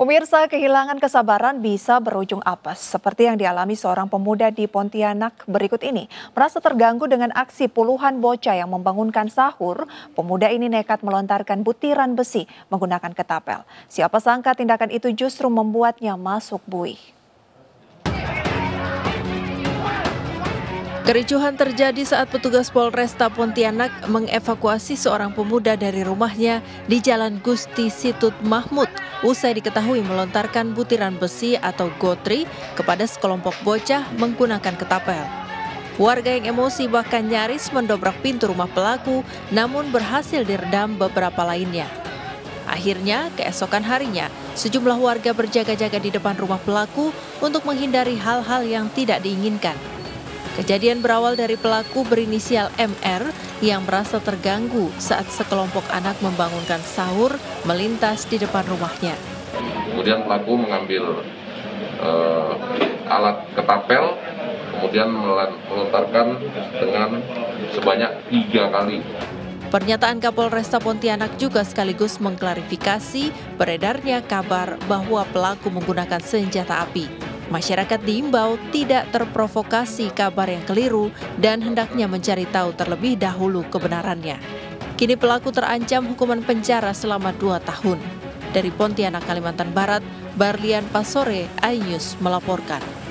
Pemirsa, kehilangan kesabaran bisa berujung apes, seperti yang dialami seorang pemuda di Pontianak berikut ini. Merasa terganggu dengan aksi puluhan bocah yang membangunkan sahur, pemuda ini nekat melontarkan butiran besi menggunakan ketapel. Siapa sangka tindakan itu justru membuatnya masuk buih. Kericuhan terjadi saat petugas Polresta Pontianak mengevakuasi seorang pemuda dari rumahnya di Jalan Gusti Situt Mahmud usai diketahui melontarkan butiran besi atau gotri kepada sekelompok bocah menggunakan ketapel. Warga yang emosi bahkan nyaris mendobrak pintu rumah pelaku namun berhasil diredam beberapa lainnya. Akhirnya, keesokan harinya, sejumlah warga berjaga-jaga di depan rumah pelaku untuk menghindari hal-hal yang tidak diinginkan. Kejadian berawal dari pelaku berinisial MR yang merasa terganggu saat sekelompok anak membangunkan sahur melintas di depan rumahnya. Kemudian pelaku mengambil alat ketapel, kemudian melontarkan dengan sebanyak 3 kali. Pernyataan Kapolresta Pontianak juga sekaligus mengklarifikasi beredarnya kabar bahwa pelaku menggunakan senjata api. Masyarakat diimbau tidak terprovokasi kabar yang keliru dan hendaknya mencari tahu terlebih dahulu kebenarannya. Kini pelaku terancam hukuman penjara selama 2 tahun. Dari Pontianak, Kalimantan Barat, Barlian Pasore, iNews melaporkan.